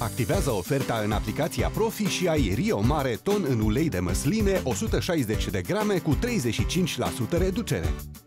Activează oferta în aplicația Profi și ai Rio Mare ton în ulei de măsline 160 de grame cu 35% reducere.